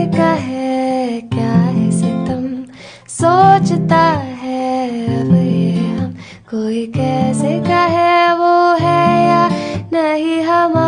कैसे कहे क्या है सितम, सोचता है अब ये हम, कोई कैसे कहे वो है या नहीं हम।